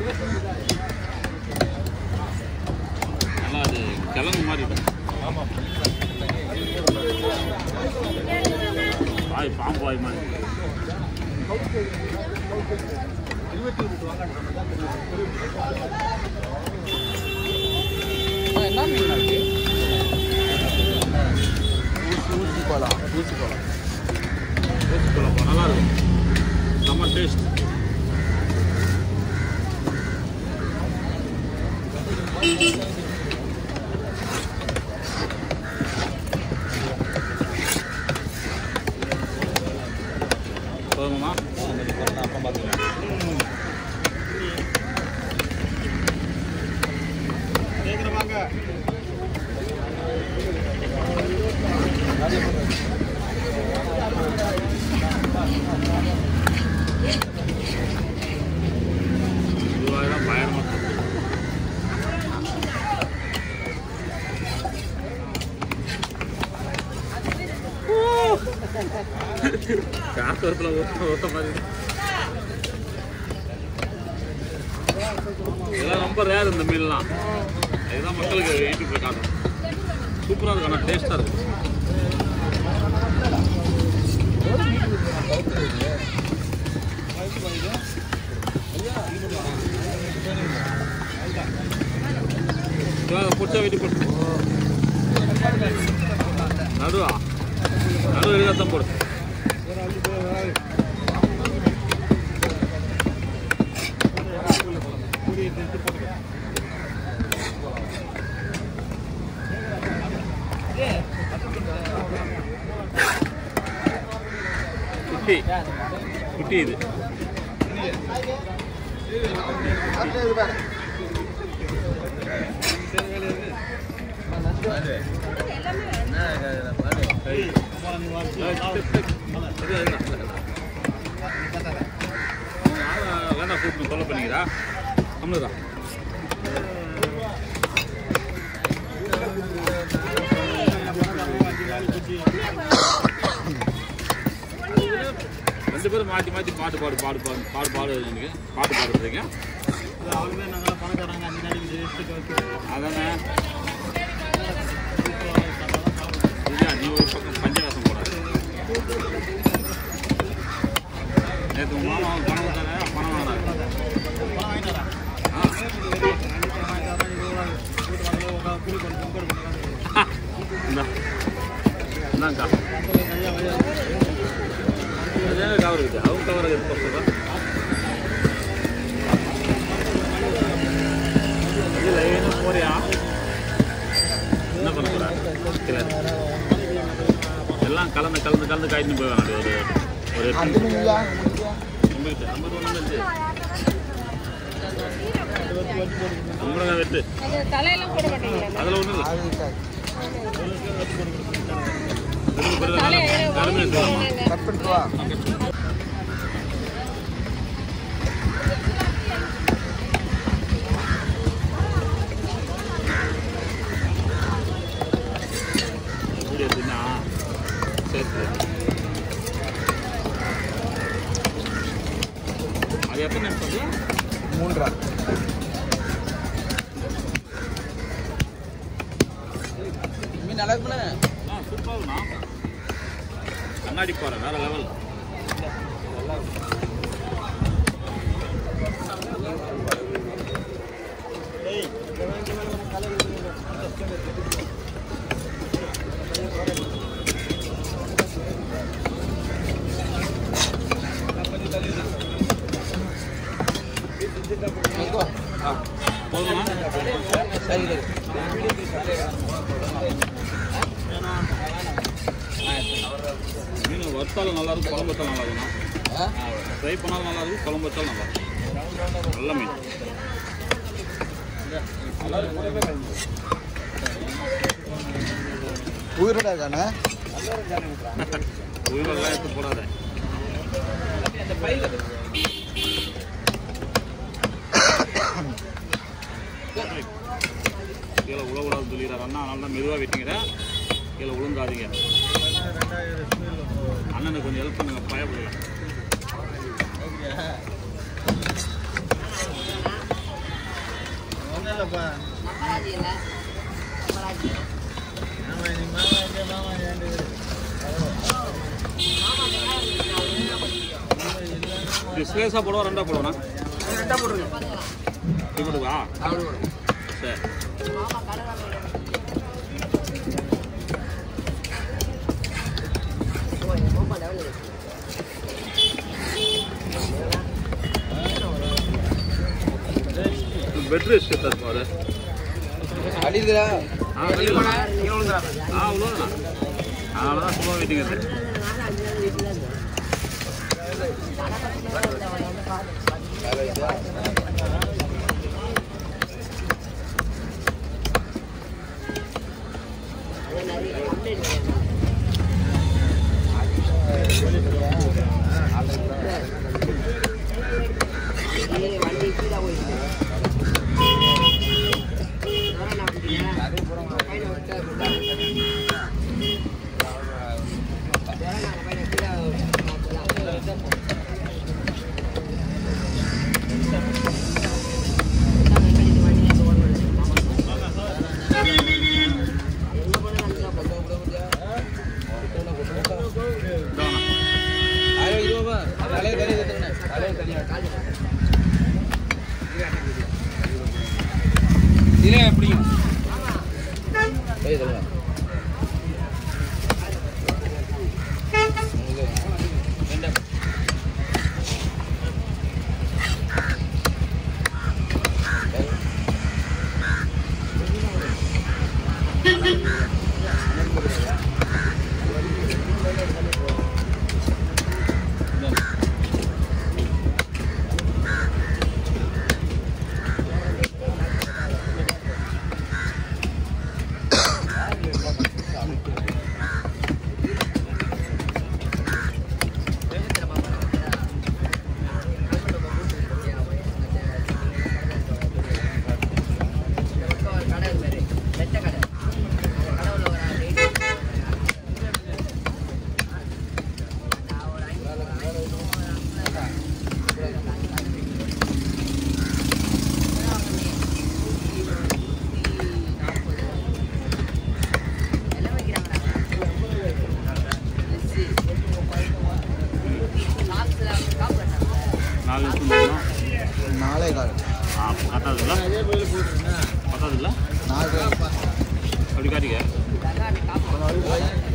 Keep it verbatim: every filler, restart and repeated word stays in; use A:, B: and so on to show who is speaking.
A: நல்லா அது கிழங்கு மாதிரி வாய் பாம்பு வாய் மாதிரி
B: என்ன மீன் இருக்கு? ஊசி பழம் ஊசி பழம்
A: ஊசி பழம் நல்லா இருக்கும் செம்ம டேஸ்ட் போதுமா
B: அப்போ பார்த்துக்கலாம். கேட்குறவாங்க
A: இதுவாக பயணமாக காசத்தில் ஓட்ட ஓட்ட மாதிரி இதெல்லாம் ரொம்ப ரேர் இந்த மீன்லாம் இதுதான் மக்களுக்கு யூடியூப்ல காட்டும் சூப்பராக இருக்கும் ஆனால் டேஸ்ட்டாக இருக்கும் பிடிச்சா வீட்டு போட்டு நடுவா நடுவு எழுதாத்தான் போடு குட்டி குட்டி இது வேணா கூப்பிட்டு தொலை பண்ணிக்கிறா நம்மளுதான் ரெண்டு பேரும் மாற்றி மாற்றி பாட்டு பாடு பாடு பாடு பாடு பாடு எனக்கு பாட்டு பாடுறீங்க அதானே இல்லையா நீ ஒரு பக்கம் பஞ்சவாசம் போடாது நேற்று உங்கள் மாமா பணம் கொடுத்தாங்க பணம் வாங்கினாரு இந்தாங்கக்கா அதாங்க கவர் இருக்குது அவங்க கவர் இருக்குது இல்லை என்ன போறியா என்ன பண்ண போற எல்லாம் கலந்து கலந்து கலந்து காய்ச்சி போய் வேணாடி ஒரு ஒரு ஐம்பது ஒன்று இருந்துச்சு ஐம்பது வெட்டு அதில் ஒன்றும் இல்லை அது எத்தனை நிமிஷம்
B: மூன்றா மீன் நல்லா இருக்குண்ணே
A: ஆ சூப்பராகுண்ணா கண்ணாடி பாரு வேற லெவல் போதுமா மீன் வறுத்தாலும் நல்லா இருக்கும் குழம்பு வச்சாலும் நல்லா இருக்குண்ணா ஃப்ரை பண்ணாலும் நல்லா இருக்கும் குழம்பு வச்சாலும் நல்லா இருக்கும் நல்ல மீன்
B: உயிரோட இருக்கானே
A: உயிரெல்லாம் எடுத்து போடாத கீழே உழவுடாது சொல்லிடுறாரு அண்ணா அதனால தான் மெதுவாக வெட்டிங்கிறேன் கீழே உளுங்காதீங்க அண்ணனுக்கு கொஞ்சம் ஹெல்ப் பண்ணுங்க பயப்படல
B: இல்லப்பா ஆமா நீ மாமா எங்க மாமா ஏண்டு
A: ஸ்லேஸா போடுவா ரெண்டா போடுவா
B: ரெண்டா போடுங்க
A: இப்படி போடுவா
B: அப்படி போடு
A: சரி பெட்ரு இஷ்டத்தை பாரு
B: அடிக்குதுடா
A: ஆ வெளியில ஆ அவ்வளோதான் அவ்வளோதான் சும்மா வீட்டுங்கிறது
B: இதே எப்படியும் நாளே கால்
A: ஆ பத்தாதுல்ல பத்தாதுல்ல
B: நாலு
A: அப்படி காட்டிக்க